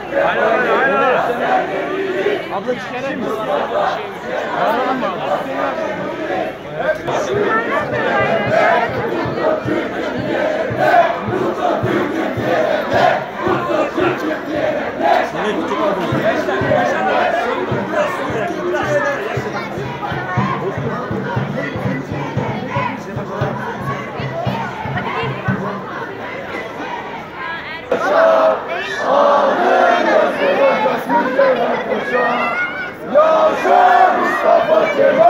Aynen. Abla çıkaralım. Alalım mı? Yaşa Mustafa Kemal!